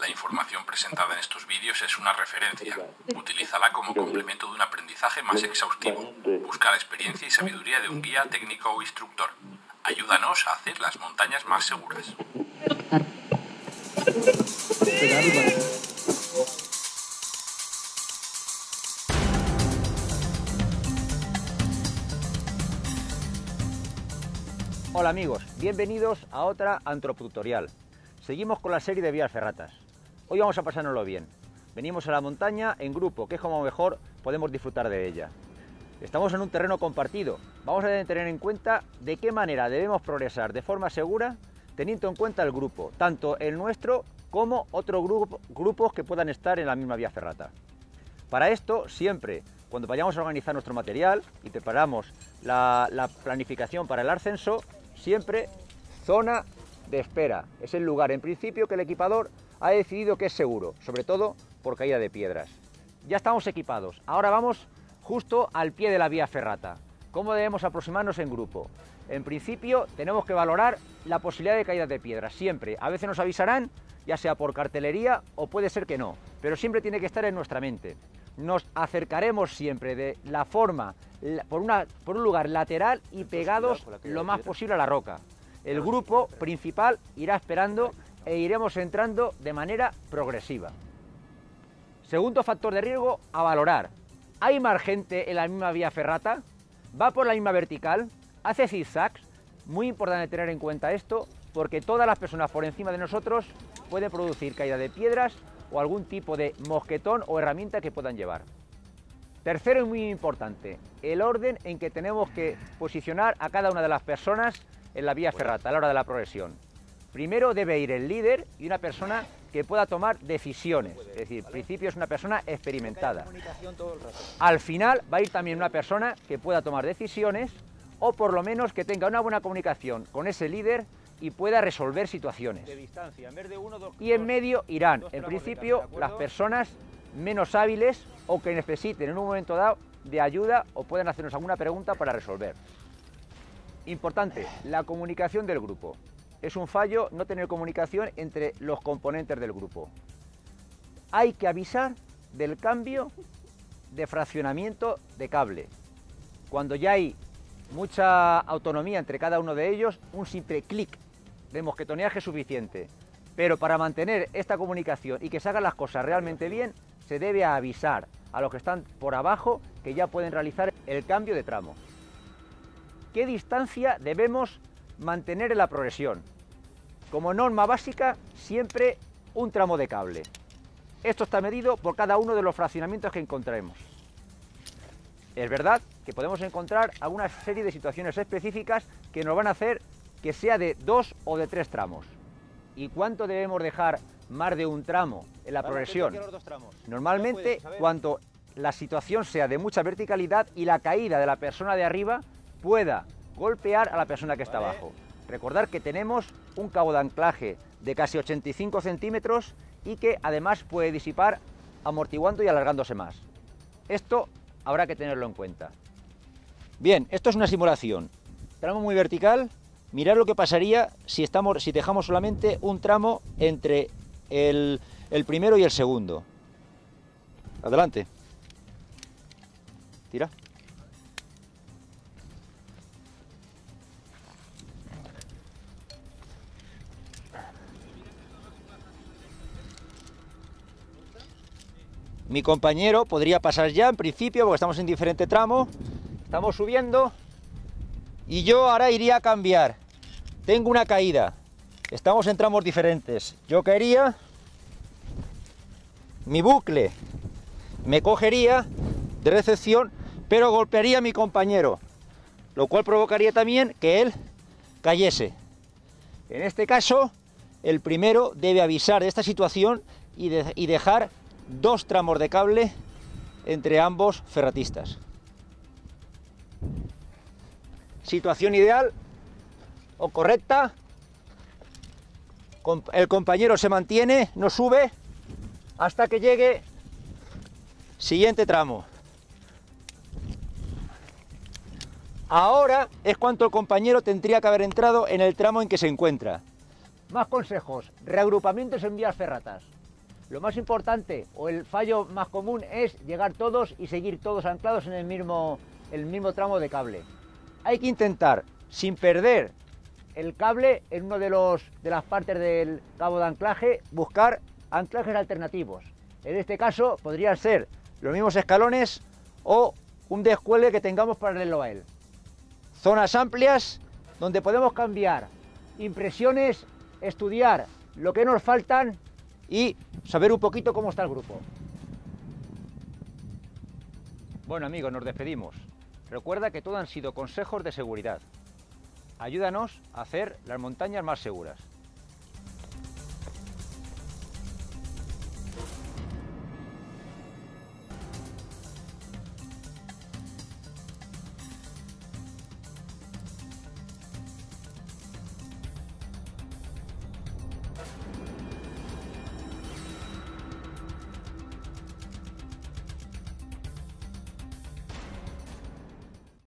La información presentada en estos vídeos es una referencia. Utilízala como complemento de un aprendizaje más exhaustivo. Busca la experiencia y sabiduría de un guía técnico o instructor. Ayúdanos a hacer las montañas más seguras. Hola amigos, bienvenidos a otra antropotutorial. Seguimos con la serie de vías ferratas. Hoy vamos a pasárnoslo bien. Venimos a la montaña en grupo, que es como mejor podemos disfrutar de ella. Estamos en un terreno compartido. Vamos a tener en cuenta de qué manera debemos progresar de forma segura, teniendo en cuenta el grupo, tanto el nuestro como otros grupos que puedan estar en la misma vía ferrata. Para esto, siempre, cuando vayamos a organizar nuestro material y preparamos la planificación para el ascenso, siempre zona de espera. Es el lugar, en principio, que el equipador ha decidido que es seguro, sobre todo por caída de piedras. Ya estamos equipados. Ahora vamos justo al pie de la vía ferrata. ¿Cómo debemos aproximarnos en grupo? En principio, tenemos que valorar la posibilidad de caída de piedras. Siempre. A veces nos avisarán, ya sea por cartelería o puede ser que no. Pero siempre tiene que estar en nuestra mente. Nos acercaremos siempre de la forma, por un lugar lateral y pegados lo más posible a la roca. El grupo principal irá esperando e iremos entrando de manera progresiva. Segundo factor de riesgo a valorar. ¿Hay más gente en la misma vía ferrata? ¿Va por la misma vertical? ¿Hace zigzags? Muy importante tener en cuenta esto, porque todas las personas por encima de nosotros pueden producir caída de piedras o algún tipo de mosquetón o herramienta que puedan llevar. Tercero y muy importante, el orden en que tenemos que posicionar a cada una de las personas en la vía ferrata a la hora de la progresión. Primero debe ir el líder y una persona que pueda tomar decisiones, es decir, en principio es una persona experimentada. Al final va a ir también una persona que pueda tomar decisiones o por lo menos que tenga una buena comunicación con ese líder y pueda resolver situaciones. Y en medio irán, en principio, las personas menos hábiles o que necesiten en un momento dado de ayuda o puedan hacernos alguna pregunta para resolver. Importante, la comunicación del grupo. Es un fallo no tener comunicación entre los componentes del grupo. Hay que avisar del cambio de fraccionamiento de cable. Cuando ya hay mucha autonomía entre cada uno de ellos, un simple clic de mosquetoneaje es suficiente. Pero para mantener esta comunicación y que se hagan las cosas realmente bien, se debe avisar a los que están por abajo que ya pueden realizar el cambio de tramo. ¿Qué distancia debemos mantener en la progresión? Como norma básica, siempre un tramo de cable. Esto está medido por cada uno de los fraccionamientos que encontremos. Es verdad que podemos encontrar alguna serie de situaciones específicas que nos van a hacer que sea de 2 o de 3 tramos. ¿Y cuánto debemos dejar más de un tramo en la progresión? Normalmente, cuando la situación sea de mucha verticalidad y la caída de la persona de arriba pueda golpear a la persona que está abajo. Recordar que tenemos un cabo de anclaje de casi 85 centímetros y que además puede disipar amortiguando y alargándose más. Esto habrá que tenerlo en cuenta. Bien, esto es una simulación. Tramo muy vertical. Mirad lo que pasaría si dejamos solamente un tramo entre el primero y el segundo. Adelante. Tira. Mi compañero podría pasar ya en principio porque estamos en diferente tramo. Estamos subiendo y yo ahora iría a cambiar. Tengo una caída. Estamos en tramos diferentes. Yo caería. Mi bucle me cogería de recepción, pero golpearía a mi compañero, lo cual provocaría también que él cayese. En este caso, el primero debe avisar de esta situación y dejar 2 tramos de cable entre ambos ferratistas. Situación ideal o correcta. El compañero se mantiene, no sube hasta que llegue siguiente tramo. Ahora es cuando el compañero tendría que haber entrado en el tramo en que se encuentra. Más consejos, reagrupamientos en vías ferratas. Lo más importante o el fallo más común es llegar todos y seguir todos anclados en el mismo tramo de cable. Hay que intentar, sin perder el cable en una de las partes del cabo de anclaje, buscar anclajes alternativos. En este caso podrían ser los mismos escalones o un descuelgue que tengamos paralelo a él. Zonas amplias donde podemos cambiar impresiones, estudiar lo que nos faltan y saber un poquito cómo está el grupo. Bueno amigos, nos despedimos. Recuerda que todo han sido consejos de seguridad. Ayúdanos a hacer las montañas más seguras.